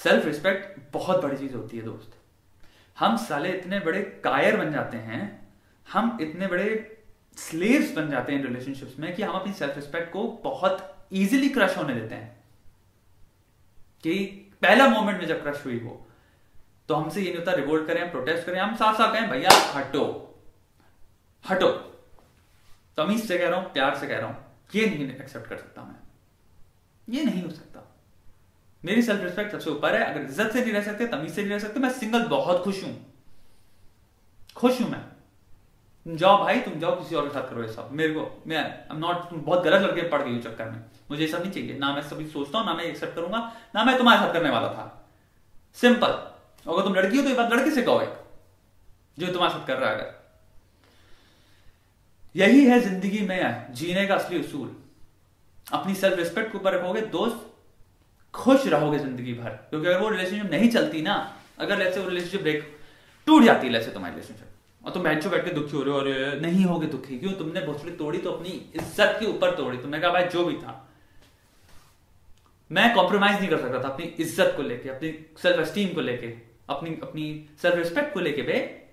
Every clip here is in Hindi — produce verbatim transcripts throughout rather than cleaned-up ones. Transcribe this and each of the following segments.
सेल्फ रिस्पेक्ट बहुत बड़ी चीज होती है दोस्त। हम साले इतने बड़े कायर बन जाते हैं, हम इतने बड़े स्लेव्स बन जाते हैं रिलेशनशिप्स में कि हम अपनी सेल्फ रिस्पेक्ट को बहुत इजीली क्रश होने देते हैं। कि पहला मोमेंट में जब क्रश हुई हो तो हमसे ये नहीं होता रिवोल्ट करें, प्रोटेस्ट करें, हम साफ साफ कहें भैया हटो हटो। तमीज से कह रहा हूं, प्यार से कह रहा हूं, ये नहीं एक्सेप्ट कर सकता मैं, ये नहीं हो सकता। मेरी सेल्फ रिस्पेक्ट सबसे ऊपर है। अगर इज्जत से नहीं रह सकते, तमीज से नहीं रह सकते, मैं सिंगल बहुत खुश हूं, खुश हूं मैं। तुम जाओ भाई, तुम जाओ किसी और के साथ करो ये सब। मेरे को मैं आई एम नॉट, तुम बहुत गलत लड़के पड़ गई चक्कर में, मुझे ये सब नहीं चाहिए। ना मैं सभी सोचता हूं, ना मैं एक्सेप्ट करूंगा, ना मैं तुम्हारे साथ करने वाला था। सिंपल। अगर तुम लड़की हो तो ये बात लड़की से कहो, एक जो तुम्हारे साथ कर रहा है। अगर यही है जिंदगी में जीने का असली उसूल। अपनी सेल्फ रिस्पेक्ट के ऊपर रखोगे दोस्त, खुश रहोगे जिंदगी भर। क्योंकि अगर वो रिलेशनशिप नहीं चलती ना, अगर लेट्स से वो रिलेशनशिप ब्रेक टूट जाती है, लेट्स से तुम्हारी रिलेशनशिप, और तुम बेंचो बैठ के दुखी हो रहे हो, और नहीं होगे दुखी क्यों? तुमने भोसड़ी तोड़ी तो अपनी इज्जत के ऊपर तोड़ी। तुमने कहा भाई जो भी था, मैं कॉम्प्रोमाइज नहीं कर सकता था अपनी इज्जत को लेके, अपनी सेल्फ एस्टीम को लेके, अपनी अपनी सेल्फ रिस्पेक्ट को लेके। बे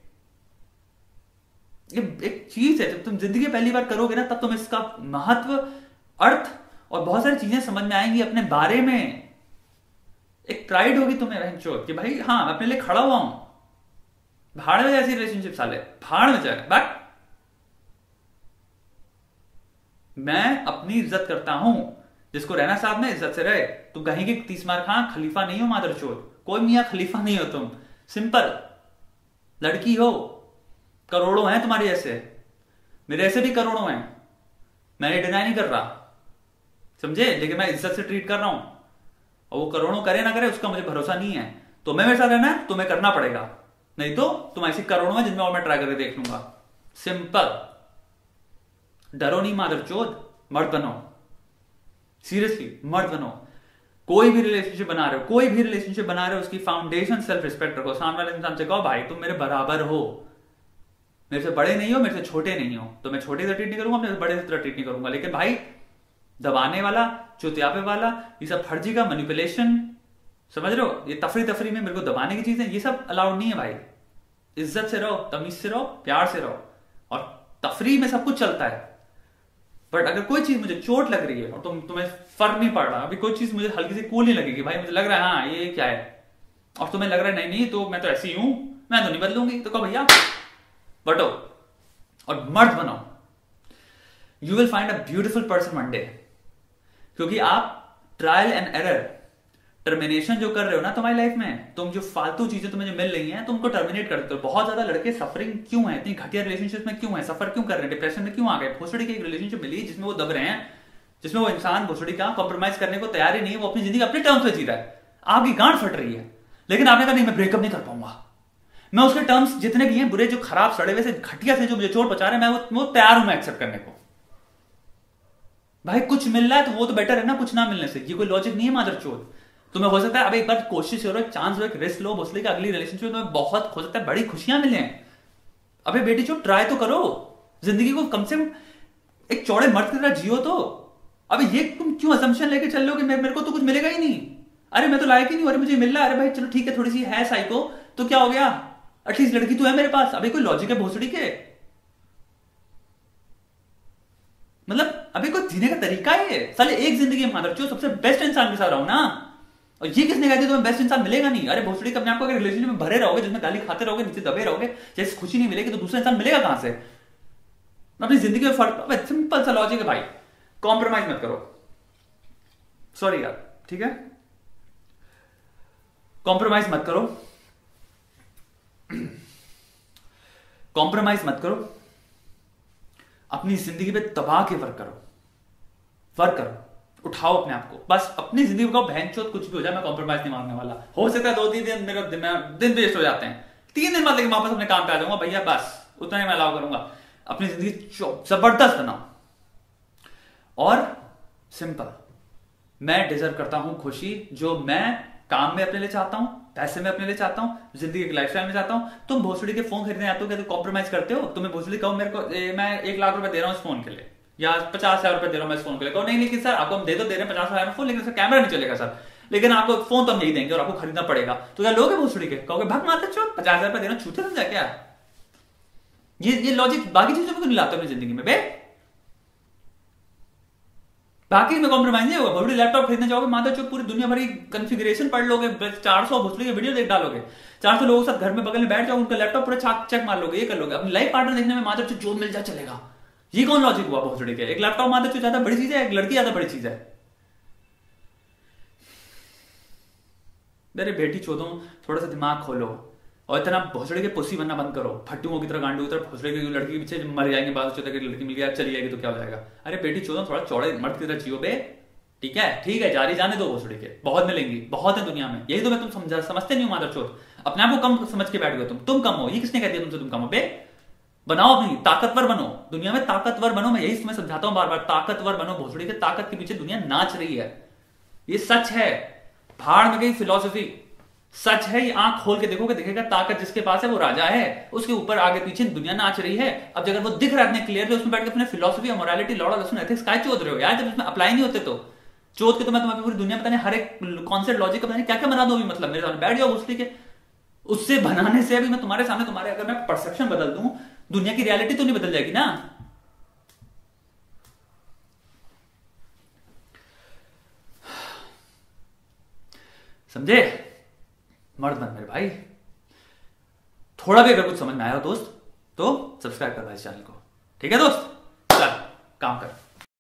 ये एक चीज है, जब तुम जिंदगी पहली बार करोगे ना, तब तुम इसका महत्व, अर्थ और बहुत सारी चीजें समझ में आएंगी अपने बारे में। एक प्राइड होगी तुम्हें बहनचोद कि भाई हाँ, मैं अपने लिए खड़ा हुआ हूं। भाड़ में जैसी रिलेशनशिप साले, भाड़ में जाएगा। बट मैं अपनी इज्जत करता हूं, जिसको रहना साथ में इज्जत से रहे। तुम कहीं की तीस मार खां खलीफा नहीं हो मादरचोद, कोई मियां खलीफा नहीं हो तुम। सिंपल। लड़की हो, करोड़ों हैं तुम्हारे ऐसे, मेरे ऐसे भी करोड़ों हैं, मैंने डिनाई नहीं कर रहा, समझे? लेकिन मैं इज्जत से ट्रीट कर रहा हूं, और वो करोड़ों करे ना करे उसका मुझे भरोसा नहीं है। तो मैं मेरे साथ रहना है, तुम्हें करना पड़ेगा, नहीं तो तुम ऐसी करोड़ों हैं जिनमें और मैं ट्राई करके देख लूंगा। सिंपल। डरो नहीं मादरचोद, मर्द बनो, सीरियसली मर्द बनो। कोई भी रिलेशनशिप बना रहे हो, कोई भी रिलेशनशिप बना रहे हो, उसकी फाउंडेशन सेल्फ रिस्पेक्ट रखो। सामने वाले इंसान से कहो भाई तुम मेरे बराबर हो, मेरे से बड़े नहीं हो, मेरे से छोटे नहीं हो, तो मैं छोटे से ट्रीट नहीं करूंगा, मेरे से बड़े से तरह ट्रीट नहीं करूंगा। लेकिन भाई दबाने वाला, चुतियापे वाला, ये सब फर्जी का मैनिपुलेशन, समझ रहे हो? ये तफरी तफरी में मेरे को दबाने की चीजें, ये सब अलाउड नहीं है भाई। इज्जत से रहो, तमीज से रहो, प्यार से रहो, और तफरी में सब कुछ चलता है। बट अगर कोई चीज मुझे चोट लग रही है और तुम तुम्हें फर्क नहीं पड़ रहा, अभी कोई चीज मुझे हल्की सी कूल नहीं लगेगी, भाई मुझे लग रहा है हाँ ये क्या है, और तुम्हें लग रहा है नहीं नहीं तो मैं तो ऐसी हूं, मैं तो नहीं बदलूंगी, तो कहो भैया बटो और मर्द बनो। You will find a beautiful person one day. क्योंकि आप ट्रायल एंड एरर, टर्मिनेशन जो कर रहे हो ना तुम्हारी लाइफ में, तुम जो फालतू चीजें तुम्हें जो मिल रही हैं, तुमको टर्मिनेट कर देते हो। बहुत ज्यादा लड़के सफरिंग क्यों है, इतनी घटिया रिलेशनशिप में क्यों है, सफर क्यों कर रहे हैं, डिप्रेशन में क्यों आ गए? भोसड़ी की एक रिलेशनशिप मिली जिसमें वो दब रहे हैं, जिसमें वो इंसान भोसड़ी का कॉम्प्रोमाइज करने को तैयार ही नहीं है, वो अपनी जिंदगी अपने टर्म्स में जी रहा है, आपकी गांठ फट रही है, लेकिन आपने कहा नहीं मैं ब्रेकअप नहीं कर पाऊंगा, मैं उसके टर्म्स जितने भी हैं बुरे, जो खराब सड़े हुए से घटिया से जो मुझे चोट पहुंचा रहे हैं, मैं वो तैयार हूं मैं एक्सेप्ट करने को। भाई कुछ मिल रहा है तो वो तो बेटर है ना कुछ ना मिलने से। ये कोई लॉजिक नहीं है मादरचोद। तुम्हें हो सकता है अब एक बार कोशिश करो, एक चांस लो, एक रिस्क लो, भोसले की अगली रिलेशनशिप में बहुत हो सकता है बड़ी खुशियां मिले। अबे बेटी चो ट्राई तो करो, जिंदगी को कम से कम एक चौड़े मर्द की तरह जियो। तो अबे ये तुम क्यों असम्पशन लेके चल लो कि मेरे को तो कुछ मिलेगा ही नहीं, अरे मैं तो लायक ही नहीं, अरे मुझे मिल रहा है, अरे भाई चलो ठीक है थोड़ी सी है साइको तो क्या हो गया, एटलीस्ट लड़की तो है मेरे पास। अभी कोई लॉजिक है भोसड़ी के? मतलब अभी कोई जीने का तरीका है साले? एक जिंदगी में मादरचोद सबसे बेस्ट इंसान के साथ रहो ना, और ये किसने कहा तुम्हें बेस्ट इंसान मिलेगा नहीं? अरे भोसड़ी अपने आपको अगर रिलेशनशिप में भरे रहोगे, जिसमें गाली खाते रहोगे, नीचे दबे रहोगे, जैसे खुशी नहीं मिलेगी तो दूसरा इंसान मिलेगा कहां से? अपनी जिंदगी में फर्क, सिंपल सा लॉजिक है भाई, कॉम्प्रोमाइज मत करो। सॉरी यार, ठीक है, कॉम्प्रोमाइज मत करो, कॉम्प्रोमाइज मत करो, अपनी जिंदगी पे दबा के वर्क करो, वर्क करो, उठाओ अपने आप को, बस अपनी जिंदगी को बहनचोद कुछ भी हो जाए मैं कॉम्प्रोमाइज नहीं मांगने वाला। हो सकता है दो तीन दिन मेरे दिन, दिन वेस्ट हो जाते हैं, तीन दिन बाद लेकिन वापस अपने काम पे आ जाऊंगा भैया, बस उतना ही मैं अलाउ करूंगा। अपनी जिंदगी जबरदस्त बनाओ, और सिंपल, मैं डिजर्व करता हूं खुशी, जो मैं काम में अपने लिए चाहता हूं, पैसे में अपने लिए चाहता हूं, जिंदगी के लाइफस्टाइल में चाहता हूं। तुम भोसड़ी के फोन खरीदने आते हो क्या? तो कॉम्प्रोमाइज करते हो? तुम्हें भोसड़ी कहो मेरे को ए, मैं एक लाख रुपए दे रहा हूं इस फोन के लिए, या पचास हजार रुपए दे रहा हूं मैं इस फोन के लिए, कहो नहीं लेकिन सर आपको हम दे दो दे रहे हैं पचास हजार फोन, लेकिन उसका कैमरा नहीं चलेगा सर। लेकिन आपको फोन तो हम यही देंगे और आपको खरीदना पड़ेगा, तो क्या लोगे भोसड़ी के? कहोगे भाग मारते चो, पचास हजार रुपया देना छूटे समझा क्या? ये ये लॉजिक बाकी चीजों में क्यों नहीं लाते अपनी जिंदगी में बे? बाकी में कॉम्प्रोमाइज नहीं होगा। बड़ी लैपटॉप खरीदने जाओगे, माता चुप पूरी दुनिया भरी कॉन्फ़िगरेशन पढ़ लोगे, चार सौ भोसड़ी के वीडियो देख डालोगे, चार सौ लोगों के साथ घर में बगल में बैठ जाओ, उनका लैपटॉप पूरा चेक मार लोगे, ये कर लोगे। अपनी लाइफ पार्टनर देखने में माता चुप जो मिल जाए चलेगा। ये कौन लॉजिक हुआ भोसड़ी के? एक लैपटॉप माता चुप ज्यादा बड़ी चीज है, एक लड़की ज्यादा बड़ी चीज है? मेरे बेटी चोदो, थोड़ा सा दिमाग खोलो और इतना भोसड़ी के पुसी बनना बंद करो। फट्टुओं की तरह गांडू की तरह भोसड़ी की लड़की के पीछे मर जाएंगे, बाद चौथा की लड़की मिल गया चली जाएगी तो क्या हो जाएगा? अरे बेटी चोदो, थोड़ा चौड़े मर्द की तरह जियो बे। ठीक है ठीक है, जारी जाने दो भोसड़ी के, बहुत मिलेंगी, बहुत है दुनिया में। यही तो मैं तुम समझा समझते नहीं हो मादर चोद, अपने आप को कम समझ के बैठ गए तुम। तुम कम हो, ये किसने कह दिया तुमसे तुम कम हो बे? बनाओ अपनी, ताकतवर बनो, दुनिया में ताकतवर बनो। मैं यही तुम्हें समझाता हूं बार बार, ताकतवर बनो। भोसड़ी के ताकत के पीछे दुनिया नाच रही है, ये सच है। भाड़ में गई फिलॉसफी, सच है। ये आंख खोल के देखोगे, दिखेगा ताकत जिसके पास है वो राजा है, उसके ऊपर आगे पीछे दुनिया नाच रही है। अब अगर वो दिख रहा है इतने क्लियरली, उसमें बैठ के अपने फिलॉसफी और मोरालिटी लॉर्ड लहसुन एथिक्स काय चोद रहे हो यार? जब उसमें अप्लाई नहीं होते तो चोद के तो मैं तुम्हें पूरी दुनिया पता नहीं हर एक कॉन्सेप्ट लॉजिक का पता नहीं क्या क्या बना दो। मतलब मेरे सामने बैठ जाओ भोसड़ी के, उससे बनाने से अभी मैं तुम्हारे सामने, तुम्हारे अगर मैं परसेप्शन बदल दूं, दुनिया की रियलिटी तो नहीं बदल जाएगी ना? समझे? मर्द बन मेरे भाई। थोड़ा भी अगर कुछ समझ में आया हो दोस्त तो सब्सक्राइब कर भाई इस चैनल को, ठीक है दोस्त? चल काम कर।